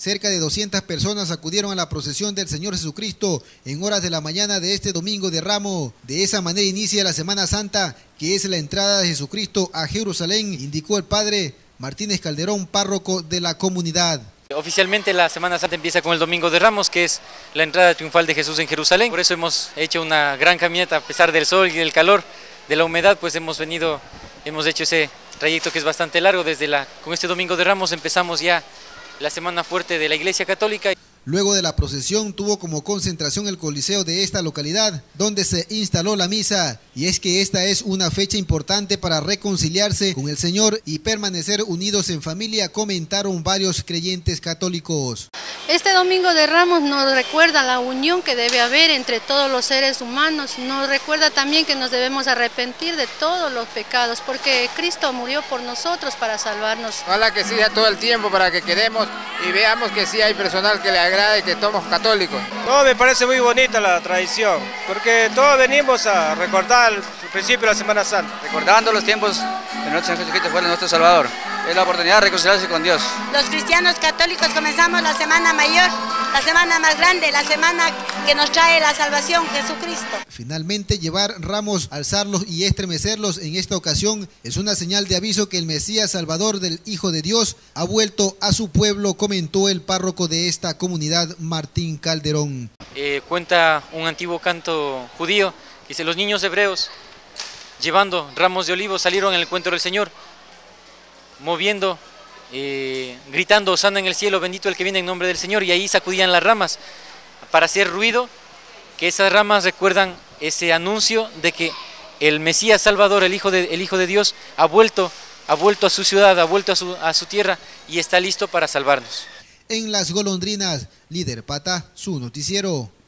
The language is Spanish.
Cerca de 200 personas acudieron a la procesión del Señor Jesucristo en horas de la mañana de este domingo de Ramos. De esa manera inicia la Semana Santa, que es la entrada de Jesucristo a Jerusalén, indicó el padre Martínez Calderón, párroco de la comunidad. Oficialmente la Semana Santa empieza con el Domingo de Ramos, que es la entrada triunfal de Jesús en Jerusalén. Por eso hemos hecho una gran caminata, a pesar del sol y del calor, de la humedad, pues hemos hecho ese trayecto que es bastante largo. Con este Domingo de Ramos empezamos ya la semana fuerte de la Iglesia Católica. Luego de la procesión tuvo como concentración el coliseo de esta localidad, donde se instaló la misa, y es que esta es una fecha importante para reconciliarse con el Señor y permanecer unidos en familia, comentaron varios creyentes católicos. Este Domingo de Ramos nos recuerda la unión que debe haber entre todos los seres humanos, nos recuerda también que nos debemos arrepentir de todos los pecados, porque Cristo murió por nosotros para salvarnos. Ojalá que siga todo el tiempo para que quedemos y veamos que sí hay personal que le agrade, que somos católicos. No, me parece muy bonita la tradición, porque todos venimos a recordar el principio de la Semana Santa. Recordando los tiempos de nuestro Señor Jesucristo fue nuestro Salvador. Es la oportunidad de reconciliarse con Dios. Los cristianos católicos comenzamos la Semana Mayor, la semana más grande, la semana que nos trae la salvación, Jesucristo. Finalmente, llevar ramos, alzarlos y estremecerlos en esta ocasión es una señal de aviso que el Mesías Salvador del Hijo de Dios ha vuelto a su pueblo, comentó el párroco de esta comunidad, Martín Calderón. Cuenta un antiguo canto judío, dice: los niños hebreos llevando ramos de olivo salieron en el encuentro del Señor, moviendo, gritando: Hosana en el cielo, bendito el que viene en nombre del Señor, y ahí sacudían las ramas para hacer ruido, que esas ramas recuerdan ese anuncio de que el Mesías Salvador, el Hijo de Dios, ha vuelto a su ciudad, ha vuelto a su tierra y está listo para salvarnos. En Las Golondrinas, Líder Pata, su noticiero.